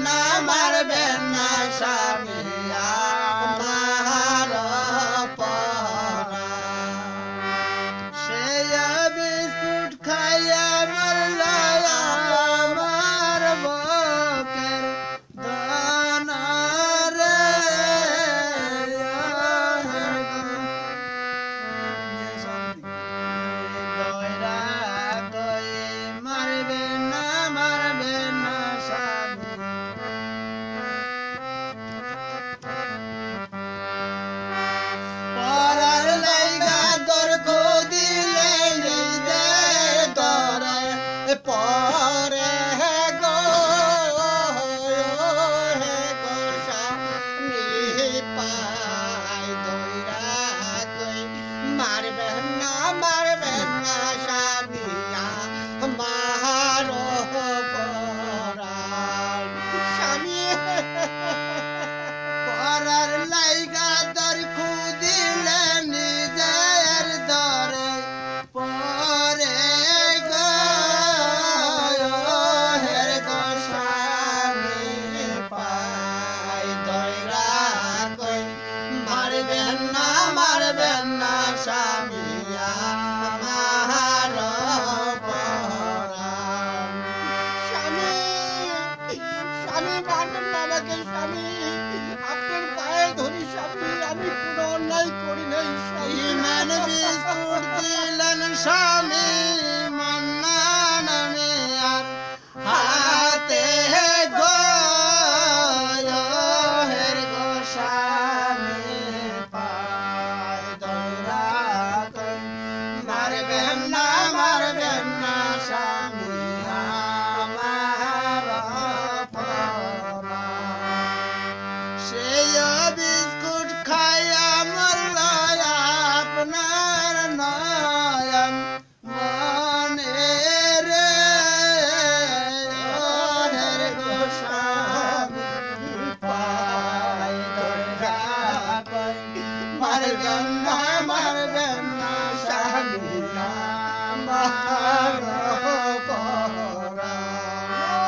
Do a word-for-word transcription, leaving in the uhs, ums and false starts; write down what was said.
না মারবেন না স্বামী আমার পরা সে বিস্কুট খাইয়া মরল আমার বুকের দানা রে দয়রা কই মারবেন না মারবেন না স্বামী পরার লাইগা দরক দিলে নিজের দরে পরে গো হে গো স্বামী পাই দইরা কই মারবেন না মারবেন না স্বামী আমার পরার স্বামী পরার লাইগা দর খুদিলে নিজের দরে পরে গো হের গো স্বামী পাই দয়রা কই মারবেন না মারবেন না স্বামী আমার পরাণ স্বামী স্বামী মারবেন না আমাকে স্বামী আপনার পায়ে ধরি স্বামী আমি কোনো অন্যায় করি নাই ইমান বিস্কুট দিলেন স্বামী মান্না নামে আর হাতে গো হের গো স্বামী পায় দয়রা কই মারবেন না মারবেন না স্বামী আমার পরা সেই বিস্কুট খাইয়া মরল আপনার নয়ন মনে রে হের গো স্বামী পাই দয়রা কই মারবেন না মারবেন না স্বামী আমার